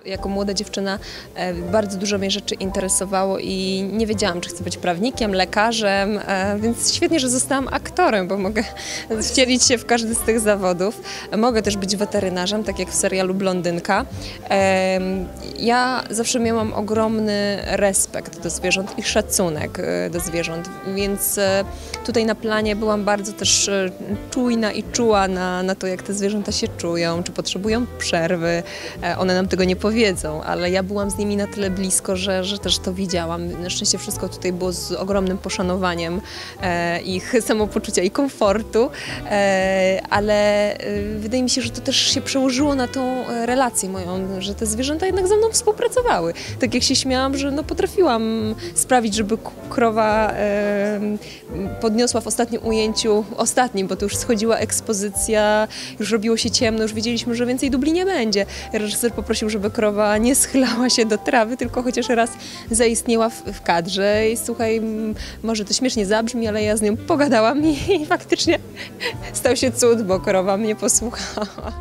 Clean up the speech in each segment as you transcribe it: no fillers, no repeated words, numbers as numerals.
Jako młoda dziewczyna bardzo dużo mnie rzeczy interesowało i nie wiedziałam, czy chcę być prawnikiem, lekarzem, więc świetnie, że zostałam aktorem, bo mogę wcielić się w każdy z tych zawodów. Mogę też być weterynarzem, tak jak w serialu Blondynka. Ja zawsze miałam ogromny respekt do zwierząt i szacunek do zwierząt, więc tutaj na planie byłam bardzo też czujna i czuła na to, jak te zwierzęta się czują, czy potrzebują przerwy. One nam tego nie powiedzą, ale ja byłam z nimi na tyle blisko, że też to widziałam. Na szczęście wszystko tutaj było z ogromnym poszanowaniem ich samopoczucia i komfortu, ale wydaje mi się, że to też się przełożyło na tą relację moją, że te zwierzęta jednak ze mną współpracowały. Tak jak się śmiałam, że no potrafiłam sprawić, żeby krowa podniosła w ostatnim ujęciu, bo to już schodziła ekspozycja, już robiło się ciemno, już wiedzieliśmy, że więcej dubli nie będzie. Reżyser poprosił, żeby krowa nie schylała się do trawy, tylko chociaż raz zaistniała w kadrze i słuchaj, może to śmiesznie zabrzmi, ale ja z nią pogadałam i faktycznie stał się cud, bo krowa mnie posłuchała.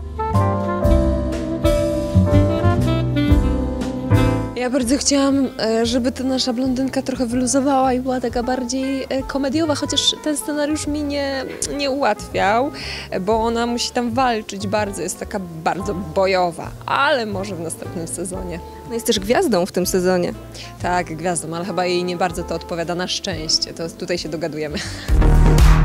Ja bardzo chciałam, żeby ta nasza blondynka trochę wyluzowała i była taka bardziej komediowa, chociaż ten scenariusz mi nie ułatwiał, bo ona musi tam walczyć bardzo, jest taka bardzo bojowa, ale może w następnym sezonie. No jest też gwiazdą w tym sezonie. Tak, gwiazdą, ale chyba jej nie bardzo to odpowiada, na szczęście, to tutaj się dogadujemy.